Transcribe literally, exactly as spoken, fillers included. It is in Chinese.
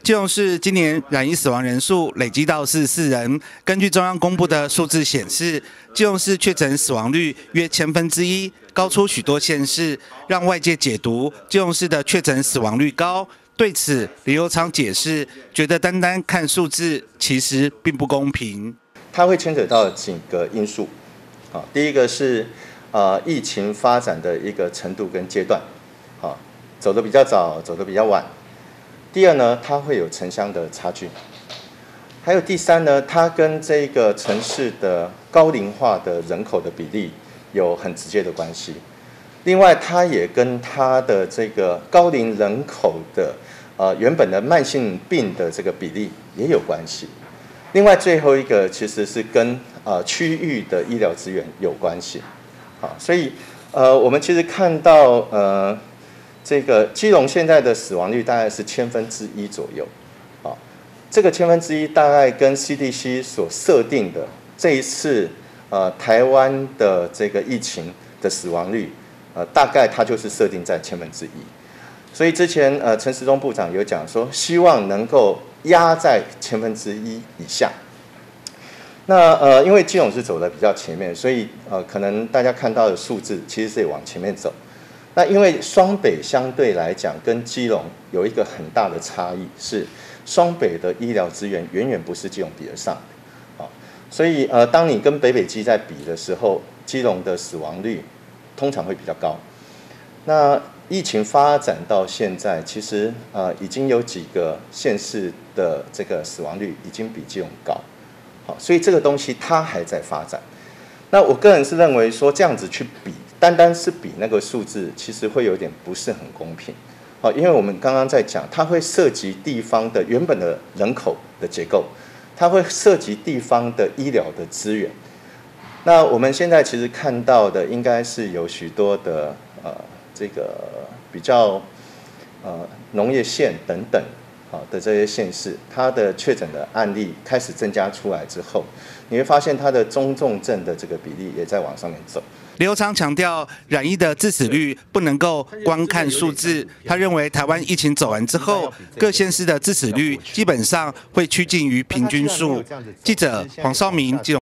基隆市今年染疫死亡人数累积到四十四人。根据中央公布的数字显示，基隆市确诊死亡率约千分之一，高出许多县市，让外界解读基隆市的确诊死亡率高。对此，李佑昌解释，觉得单单看数字其实并不公平。 它会牵扯到几个因素，啊，第一个是呃疫情发展的一个程度跟阶段，啊，走得比较早，走得比较晚。第二呢，它会有城乡的差距，还有第三呢，它跟这个城市的高龄化的人口的比例有很直接的关系。另外，它也跟它的这个高龄人口的呃原本的慢性病的这个比例也有关系。另外，最后一个其实是跟呃区域的医疗资源有关系。好，所以呃我们其实看到呃。这个基隆现在的死亡率大概是千分之一左右，啊，这个千分之一大概跟 C D C 所设定的这一次呃台湾的这个疫情的死亡率，呃大概它就是设定在千分之一，所以之前呃陈时中部长有讲说，希望能够压在千分之一以下。那呃因为基隆是走的比较前面，所以呃可能大家看到的数字其实是往前面走。那因为双北相对来讲跟基隆有一个很大的差异，是双北的医疗资源远远不是基隆比得上的，啊，所以呃，当你跟北北基在比的时候，基隆的死亡率通常会比较高。那疫情发展到现在，其实呃已经有几个县市的这个死亡率已经比基隆高，好，所以这个东西它还在发展。那我个人是认为说这样子去比。单单是比那个数字，其实会有点不是很公平，好，因为我们刚刚在讲，它会涉及地方的原本的人口的结构，它会涉及地方的医疗的资源。那我们现在其实看到的，应该是有许多的呃这个比较呃农业县等等啊的这些县市，它的确诊的案例开始增加出来之后，你会发现它的中重症的这个比例也在往上面走。 李佑昌强调，染疫的致死率不能够光看数字。他认为，台湾疫情走完之后，各县市的致死率基本上会趋近于平均数。记者黄绍明，基隆。